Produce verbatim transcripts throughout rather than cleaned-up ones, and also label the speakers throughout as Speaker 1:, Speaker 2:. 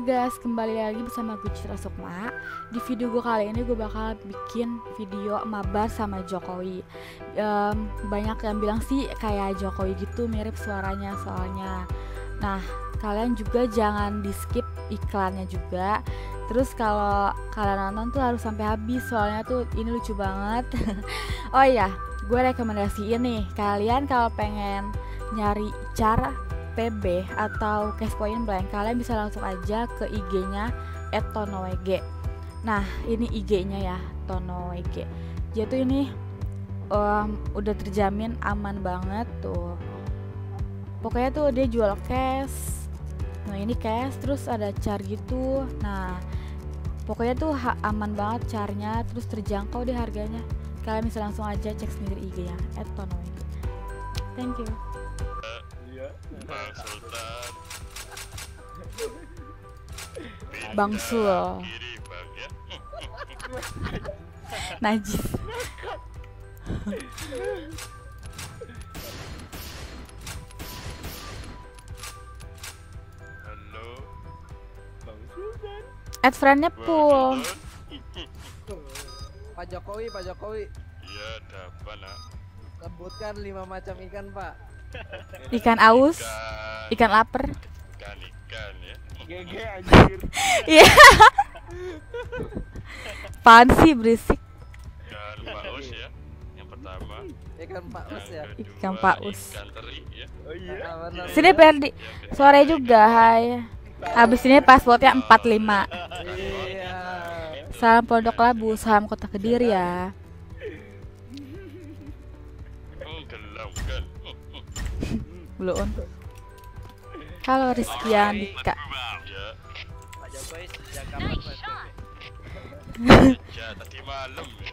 Speaker 1: guys, kembali lagi bersama gue Citra Sukma. Di video gue kali ini gue bakal bikin video mabar sama Jokowi. um, Banyak yang bilang sih kayak Jokowi gitu, mirip suaranya soalnya. Nah, kalian juga jangan di skip iklannya juga. Terus kalau kalian nonton tuh harus sampai habis, soalnya tuh ini lucu banget. Oh iya, gue rekomendasiin nih, kalian kalau pengen nyari cara P B atau cash point blank, kalian bisa langsung aja ke I G-nya et tonowg. Nah, ini I G-nya ya, tonowg. Dia tuh ini um, udah terjamin aman banget tuh. Pokoknya tuh dia jual cash. Nah, ini cash, terus ada char gitu. Nah, pokoknya tuh aman banget carnya, terus terjangkau deh harganya. Kalian bisa langsung aja cek sendiri I G-nya et tonowg. Thank you.
Speaker 2: Bang Sultan.
Speaker 1: Bang Sul.
Speaker 2: Kiri bang ya.
Speaker 1: Najis.
Speaker 2: Halo.
Speaker 3: Bang Sultan.
Speaker 1: Add friend-nya full.
Speaker 3: Pak Jokowi, Pak Jokowi,
Speaker 2: Iya, ada apa nak?
Speaker 3: sebutkan lima macam ikan, Pak.
Speaker 1: Ikan aus, ikan lapar.
Speaker 2: Ikan ikan ya.
Speaker 3: G G anjir.
Speaker 1: Iya. Apaan sih berisik?
Speaker 2: Ikan paus ya. Yang pertama.
Speaker 3: Ikan paus ya.
Speaker 2: Yang kedua,
Speaker 1: Ikan paus.
Speaker 2: Ikan teri ya.
Speaker 3: Oh iya. Benar.
Speaker 1: Sini Perdi. Sore juga, hai. Abis ini passwordnya empat lima.
Speaker 3: Iya.
Speaker 1: Salam Pondok Labu, salam Kota Kediri ya.
Speaker 2: Oh, gelam kan.
Speaker 1: Belum. Halo Rizky Andika.
Speaker 2: Ya.
Speaker 3: Pak Jokowi sejak kapan Mas?
Speaker 2: Ya tadi malam ya.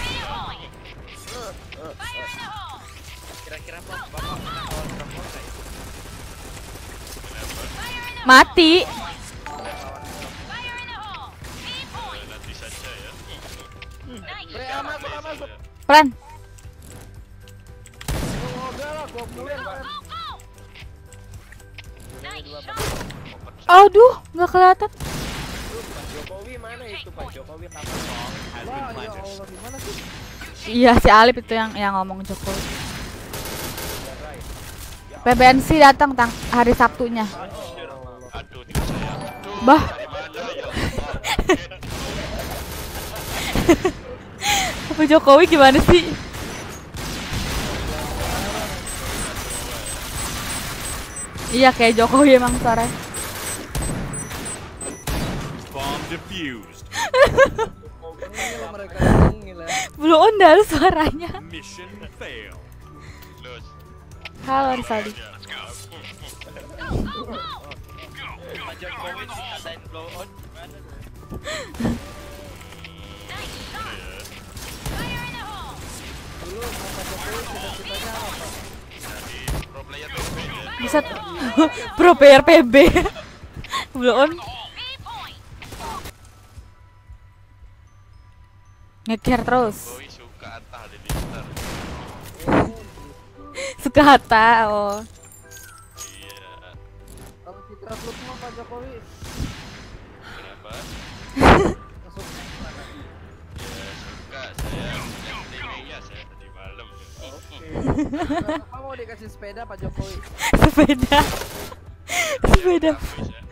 Speaker 3: Kira-kira Pak Bapak pernah lawan perempuan nggak ya?
Speaker 2: Kenapa?
Speaker 1: Mati.
Speaker 2: Eh, nanti saja ya.
Speaker 3: Bre, ah, masuk, ah, masuk.
Speaker 1: Pelan.
Speaker 3: Oh, enggak lah, gua pulin, Pak.
Speaker 1: Aduh, nggak kelihatan.
Speaker 3: Pak Jokowi mana itu Pak Jokowi tampil? Wah, ya Allah, gimana sih?
Speaker 1: Iya, si Alip itu yang yang ngomong Jokowi. P B N C datang tang hari Sabtunya.
Speaker 2: Aduh, tidak saya. Aduh,
Speaker 1: Bah.
Speaker 2: dari mana ya?
Speaker 1: Apa Jokowi gimana sih? Iya kayak Jokowi emang suaranya.
Speaker 4: Bomb defused.
Speaker 3: Ngil mereka ngil ya.
Speaker 1: Belum ondal suaranya.
Speaker 4: Mission fail.
Speaker 2: Los.
Speaker 1: Halo Rizaldi.
Speaker 2: Let's go.
Speaker 3: Pak Jokowi dikatain blow on. Dulu Pak Jokowi cita-citanya apa?
Speaker 2: Jadi pro player P B ya.
Speaker 1: Bisa pro player P B. Belum on. Nge-care terus.
Speaker 2: Jokowi suka atah di Twitter.
Speaker 1: Suka Hatta. Oh.
Speaker 2: Iya.
Speaker 3: Kalau Citra Sukma Pak Jokowi
Speaker 2: Kenapa?
Speaker 3: masuk mana?
Speaker 2: Ya suka saya yang timnya saya tadi malam.
Speaker 3: Kenapa mau dikasih sepeda Pak Jokowi?
Speaker 1: Sepeda. Sepeda.
Speaker 2: Habis ya.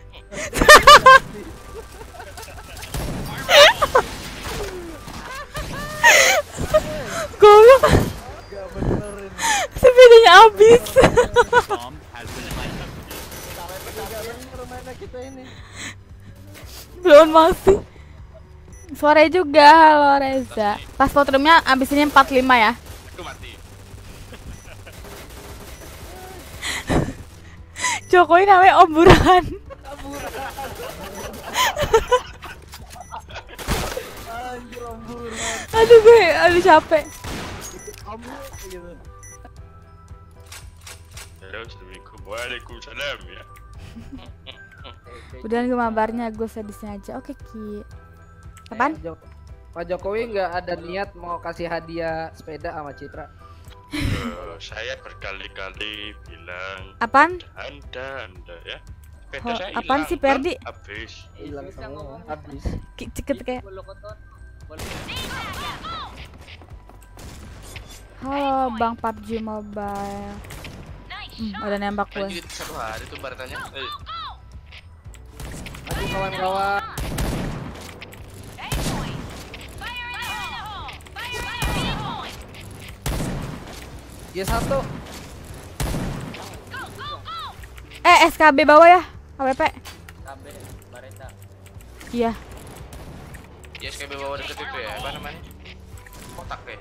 Speaker 1: Goblok.
Speaker 3: Gak bener ini.
Speaker 1: Sepedanya habis.
Speaker 4: Bomb has been planted.
Speaker 3: Gak bener mainnya kita ini.
Speaker 1: Belum masih. Sore juga, halo Reza. Password roomnya abis ini empat lima ya.
Speaker 2: Aku mati.
Speaker 1: Jokowi namanya Om Burhan.
Speaker 3: Anjir ombur.
Speaker 1: Aduh gue, aduh capek.
Speaker 3: Kamu gitu.
Speaker 2: Halo, assalamualaikum. Waalaikumsalam ya.
Speaker 1: Udah gue mabarnya, gue sedisnya aja. Oke Ki. Kapan?
Speaker 3: Pak Jo- Pak Jokowi nggak ada niat mau kasih hadiah sepeda sama Citra.
Speaker 2: Eh, saya berkali-kali bilang
Speaker 1: Apaan?
Speaker 2: anda anda ya Sepeda
Speaker 1: Oh,
Speaker 2: saya
Speaker 1: apaan
Speaker 2: hilang.
Speaker 1: sih, Perdi?
Speaker 2: Habis.
Speaker 3: Hilang semua. Habis.
Speaker 1: Ki- Ceket kayak. Halo Bang P U B G Mobile. Hmm, udah nembak gue.
Speaker 2: Lanjut satu hari tuh baratanya. Eh,
Speaker 3: Maju kawan-kawan. G satu.
Speaker 1: Eh, S K B bawah ya. A W P. Iya.
Speaker 2: ya S K B bawa deket itu ya, apa namanya? Kotak ya.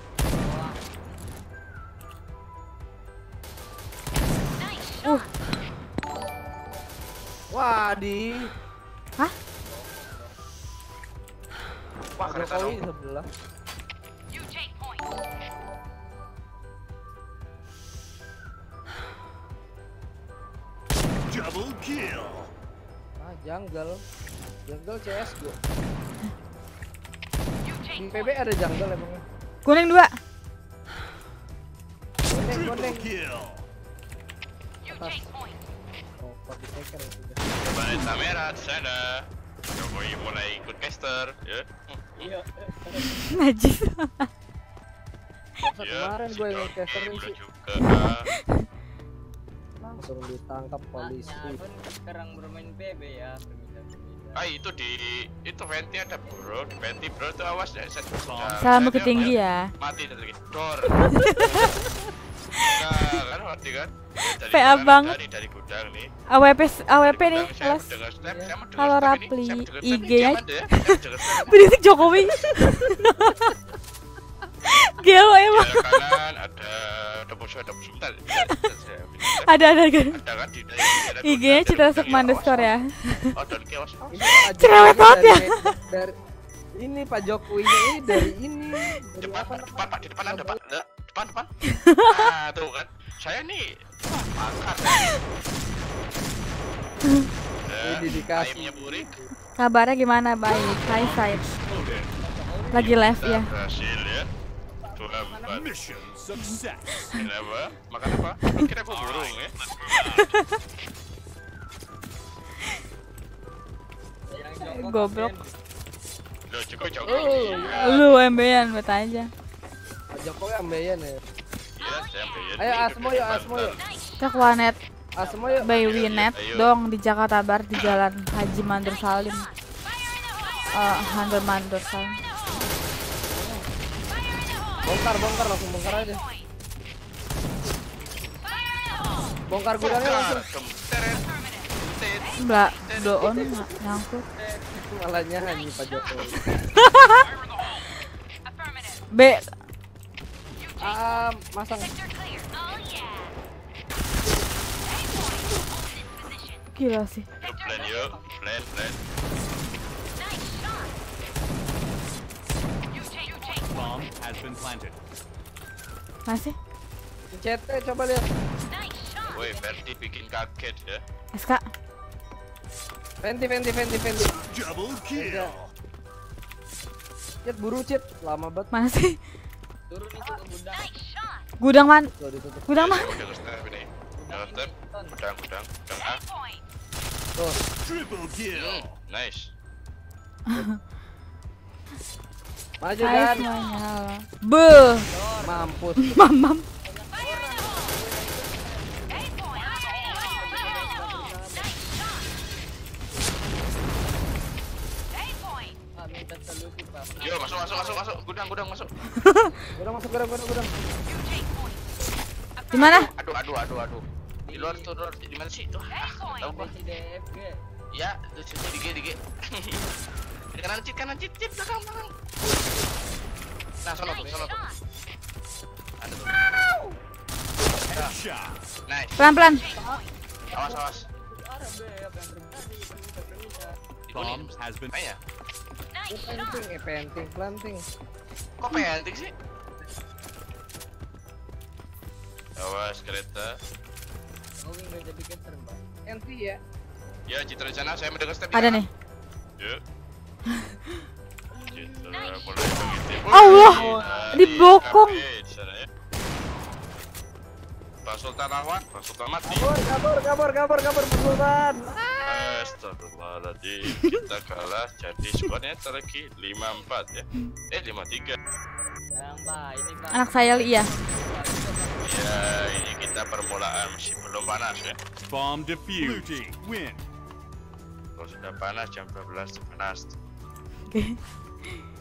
Speaker 1: Uh,
Speaker 3: Wah, di
Speaker 1: hah?
Speaker 2: Wah, kereta
Speaker 3: Jokowi
Speaker 2: dong.
Speaker 3: sebelah.
Speaker 4: Double kill.
Speaker 3: Ah, jungle. Jungle C S G O. Di P B ada jungle emangnya.
Speaker 1: Kuning dua.
Speaker 3: Gondeng,
Speaker 4: Triple
Speaker 3: gondeng.
Speaker 4: kill.
Speaker 3: Atas. Oh, forty second itu.
Speaker 2: Planeta merah di sana. Jokowi mulai ikut caster, ya.
Speaker 1: Najis.
Speaker 3: Masa
Speaker 2: Ya,
Speaker 3: kemarin
Speaker 2: si
Speaker 3: gue yang
Speaker 2: Jokowi
Speaker 3: caster ini
Speaker 2: udah
Speaker 3: sih
Speaker 2: juga. ah.
Speaker 3: langsung ditangkap polisi.
Speaker 5: Sekarang bermain P B ya, permintaan-permintaan.
Speaker 2: Ah itu di itu venti ada bro, di venti bro itu awas ya. Saya,
Speaker 1: Salam ke tinggi ya.
Speaker 2: Mati dari dor. Nah kan mati kan. Dari
Speaker 1: P A
Speaker 2: gudang,
Speaker 1: bang.
Speaker 2: Dari dari gudang nih.
Speaker 1: A W P A W P
Speaker 2: Dari
Speaker 1: nih,
Speaker 2: gudang, saya
Speaker 1: kelas.
Speaker 2: mendengar snap, saya mendengar
Speaker 1: Halo
Speaker 2: snap ini,
Speaker 1: Rapli,
Speaker 2: saya mendengar
Speaker 1: I
Speaker 2: snap ini,
Speaker 1: G-nya.
Speaker 2: diam aja ya. Saya mendengar snap ini.
Speaker 1: Berisik Jokowi. Gelo emang.
Speaker 2: Di daerah kanan ada ada musuh ada musuh. Bentar, bentar, bentar, saya pindah.
Speaker 1: Ada ada kan.
Speaker 2: Ada kan di daerah
Speaker 1: I G-nya Citra Sukma underscore ya.
Speaker 2: Oh dari kios.
Speaker 3: Ini Pak
Speaker 1: Cerewet
Speaker 3: Jokowi
Speaker 1: banget ya.
Speaker 3: dari- Dari ini Pak Jokowi ini dari ini. Dari
Speaker 2: Depan,
Speaker 3: apa
Speaker 2: depan, pak, di depan ada pak, Ada. depan, depan. Nah, tuh kan, saya nih pakar.
Speaker 3: Ini dikasih.
Speaker 2: Aimnya burik,
Speaker 1: Kabarnya gimana? Baik. Hai Said. Lagi live ya.
Speaker 2: berhasil ya. Dua empat.
Speaker 4: Mission success.
Speaker 2: Kenapa? Makan apa? Kira aku burung ya.
Speaker 1: Goblok.
Speaker 2: Loh, cukup cukup.
Speaker 3: Oh,
Speaker 1: Lu M B-an buat aja.
Speaker 3: Pak Jokowi ambeien ya.
Speaker 2: Iya, saya ambil.
Speaker 3: Ayo Asmo yuk, Asmo yuk.
Speaker 1: Ke Wanet
Speaker 3: Asmo yuk.
Speaker 1: by Winet dong di Jakarta Barat di Jalan Haji Mandur Salim. Eh, Mandur Mandur Salim.
Speaker 3: Bongkar, bongkar langsung bongkar aja. Bongkar gudangnya langsung.
Speaker 1: Mbak Doon nggak nyangkut.
Speaker 3: Malah nyanyi Pak Jokowi.
Speaker 1: B
Speaker 3: Ah, masang.
Speaker 1: gila sih.
Speaker 2: Yuk, plan yuk, plan, plan.
Speaker 4: Bomb has been planted.
Speaker 1: Masih
Speaker 3: C T coba lihat.
Speaker 2: Woi, Verdi bikin kaget ya.
Speaker 1: S K.
Speaker 3: Venti, venti, venti, venti.
Speaker 4: Double kill.
Speaker 3: Cit buru cit, lama banget.
Speaker 1: Mana sih?
Speaker 5: Turun itu ke gudang.
Speaker 1: Gudang man?
Speaker 3: Tuh ditutup.
Speaker 1: Gudang man?
Speaker 2: Udah step ini. Udah step, gudang, gudang, gudang A.
Speaker 3: Tuh.
Speaker 4: Triple kill.
Speaker 2: Nice.
Speaker 3: Maju
Speaker 1: Hai
Speaker 3: kan.
Speaker 1: semuanya. Beuh,
Speaker 3: Mampus.
Speaker 1: mamam.
Speaker 5: Ah, minta solusi, Pak.
Speaker 2: Yo, masuk, masuk, masuk, masuk. Gudang, gudang, masuk.
Speaker 3: Gudang masuk gudang, gudang, gudang.
Speaker 1: Di mana?
Speaker 2: Aduh, aduh, aduh, aduh. Di luar tuh, luar. Di mana sih itu? Ah, tahu gua.
Speaker 5: D F G.
Speaker 2: Ya, itu situ di G, di G. Di kanan cit, kanan cit, cit, belakang, belakang. Nah, sono tuh, sono tuh. Ada tuh.
Speaker 4: Headshot.
Speaker 2: Nice.
Speaker 1: Pelan-pelan.
Speaker 2: Awas, awas.
Speaker 5: Arab B, apa yang terjadi? Permintaan, permintaan.
Speaker 2: Di kuning.
Speaker 4: Bomb has been.
Speaker 2: Kayaknya.
Speaker 3: Ini penting, eh penting, planting.
Speaker 2: Kok penting sih? Awas kereta.
Speaker 5: Oh, nggak jadi cater, Pak.
Speaker 3: Enti ya.
Speaker 2: Ya, Citra sana saya mendengar step.
Speaker 1: Ada nih.
Speaker 2: Yuk. Citra mulai begitu.
Speaker 1: Allah,
Speaker 2: Wih, dari
Speaker 1: dibokong.
Speaker 2: K P di sana ya. Pas Bang Sultan lawan, Bang Sultan mati.
Speaker 3: Kabur, kabur, kabur, kabur, kabur, Bang Sultan.
Speaker 2: Astagfirullahaladzim, kita kalah. Jadi skornya terlebih lima empat ya. Eh lima tiga.
Speaker 5: Yang Pak, ini Pak.
Speaker 1: Anak saya iya.
Speaker 2: Ya ini kita permulaan masih belum panas ya.
Speaker 4: Bomb defused. Blue team win.
Speaker 2: Kalau sudah panas jam dua belas panas.
Speaker 1: Oke.